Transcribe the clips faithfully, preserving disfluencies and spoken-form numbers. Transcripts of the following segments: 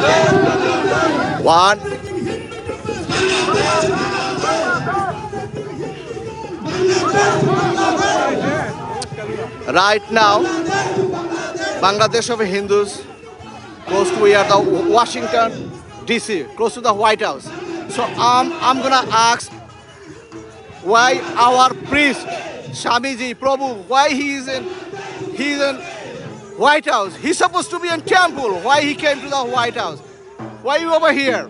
One. Right now, Bangladesh of Hindus close to here the Washington D C, close to the White House. So um, I'm gonna ask why our priest, Shamiji, Prabhu, why he is in he's in White House. He's supposed to be in temple. Why he came to the White House? Why you over here?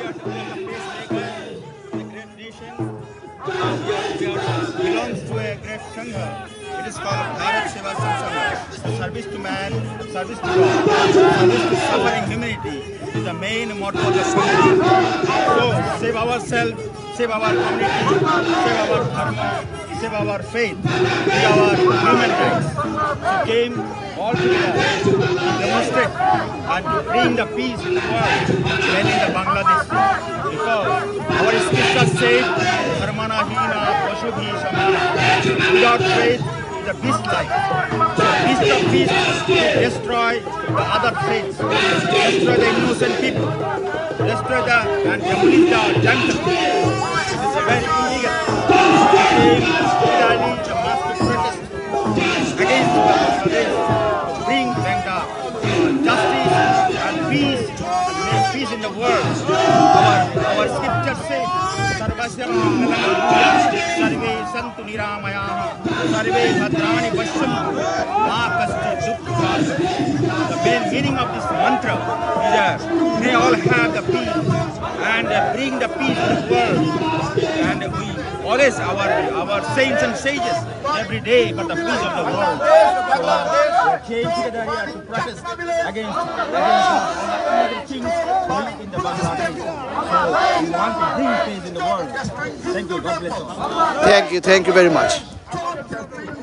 Belongs to a great Sangha. It is called Bharat Seva Satsanga. Service to man, service to God, service to suffering humanity is the main motto of the Sangha. So save ourselves, save our community, save our dharma, save our faith, save our human rights. We came all together to demonstrate and to bring the peace in the world, mainly in the Bangladesh. Because our scriptures say, Dharmana hina pashubhi samana. Without faith is a beast life. So beast of beasts to destroy the other faiths, destroy the innocent people, destroy the and demolish the jungle. It is a very illegal. We came regularly the mass protest against Bangladesh to bring Benga justice and peace and make peace in the world. Our our scriptures say, Sarvasya Mangalam Sarve Santu Niramayaha Sarve Bhadrani Pashyam Ma Kasti Dukha. The main meaning of this mantra is that may all have the peace and bring the peace to the world. And we always, our our saints and sages, every day for the peace of the world. So, we came together here to protest against, against other things in the Bangladesh. So we want to bring peace in the world. Thank you. God bless you. Thank you. Thank you very much.